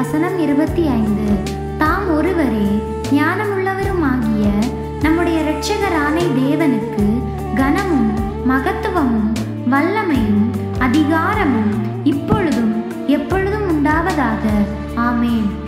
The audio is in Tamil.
வசனம் 25. தாம் ஒருவரே ஞானமுள்ளவருமாகிய நம்முடைய இரட்சகரான தேவனுக்கு கனமும் மகத்துவமும் வல்லமையும் அதிகாரமும் இப்பொழுதும் எப்பொழுதும் உண்டாவதாக. ஆமென்.